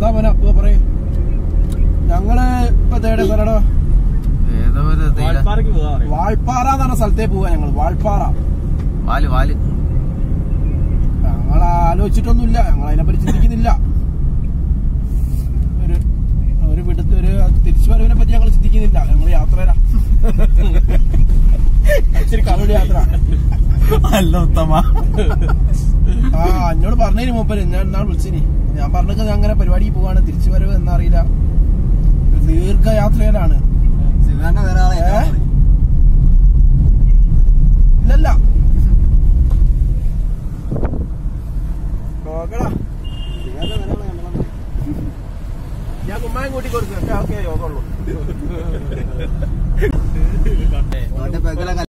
എന്താ പോലെ അപ്പ പറയും. ഞങ്ങള് ഇപ്പൊ തേടെ സ്ഥലടോ വാൾപ്പാറ എന്ന് പറഞ്ഞ സ്ഥലത്തേക്ക് പോവാ. ഞങ്ങള് വാൾപ്പാറ ഞങ്ങൾ ആലോചിച്ചിട്ടൊന്നുമില്ല. ഞങ്ങൾ അതിനെപ്പറ്റി ചിന്തിക്കുന്നില്ല. ഒരു വിടുത്ത് ഒരു തിരിച്ചു വരവിനെ പറ്റി ഞങ്ങൾ ചിന്തിക്കുന്നില്ല. ഞങ്ങൾ യാത്രയില ഇച്ചിരി കറുടെ യാത്ര അല്ല ഉത്തമ. എന്നോട് പറഞ്ഞതിന് മൂപ്പര് ഞാൻ എന്നാൾ വിളിച്ചിനി. ഞാൻ പറഞ്ഞത് അങ്ങനെ പരിപാടിക്ക് പോവാണ്. തിരിച്ചു വരവ് എന്നറിയില്ല. ദീർഘയാത്രയിലാണ്. ഇല്ലല്ല ഞാൻ കുമ്മായം കൂട്ടി കൊടുക്കും. ഓക്കെ യോഗമുള്ളൂ.